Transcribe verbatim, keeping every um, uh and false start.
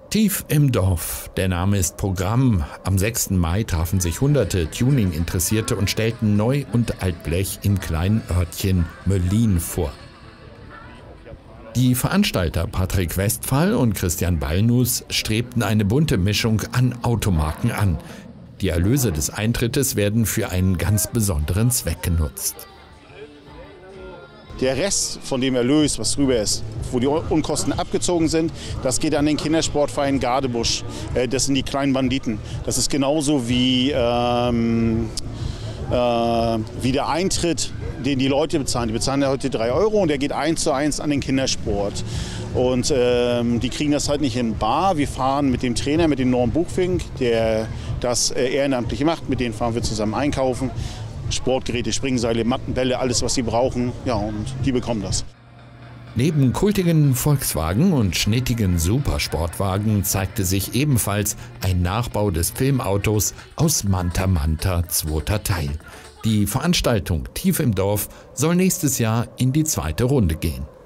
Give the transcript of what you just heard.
Tief im Dorf. Der Name ist Programm. Am sechsten Mai trafen sich hunderte Tuning-Interessierte und stellten Neu- und Altblech im kleinen Örtchen Möllin vor. Die Veranstalter Patrick Westphal und Christian Ballnus strebten eine bunte Mischung an Automarken an. Die Erlöse des Eintrittes werden für einen ganz besonderen Zweck genutzt. Der Rest von dem Erlös, was drüber ist, wo die Unkosten abgezogen sind, das geht an den Kindersportverein Gardebusch. Das sind die kleinen Banditen. Das ist genauso wie, ähm, äh, wie der Eintritt, den die Leute bezahlen. Die bezahlen ja heute drei Euro und der geht eins zu eins an den Kindersport. Und ähm, die kriegen das halt nicht in bar. Wir fahren mit dem Trainer, mit dem Norm Buchfink, der das äh, ehrenamtlich macht. Mit denen fahren wir zusammen einkaufen. Sportgeräte, Springseile, Matten, Bälle, alles was sie brauchen. Ja, und die bekommen das. Neben kultigen Volkswagen und schnittigen Supersportwagen zeigte sich ebenfalls ein Nachbau des Filmautos aus Manta Manta, zweiter Teil. Die Veranstaltung Tief im Dorf soll nächstes Jahr in die zweite Runde gehen.